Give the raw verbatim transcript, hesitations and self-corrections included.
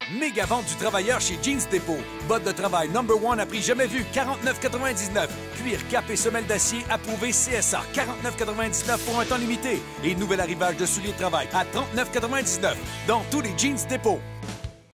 Méga vente du travailleur chez Jeans Depot. Bottes de travail number one à prix jamais vu, quarante-neuf quatre-vingt-dix-neuf. Cuir, cap et semelle d'acier approuvé C S A, quarante-neuf quatre-vingt-dix-neuf pour un temps limité. Et nouvel arrivage de souliers de travail à trente-neuf quatre-vingt-dix-neuf dans tous les Jeans Depot.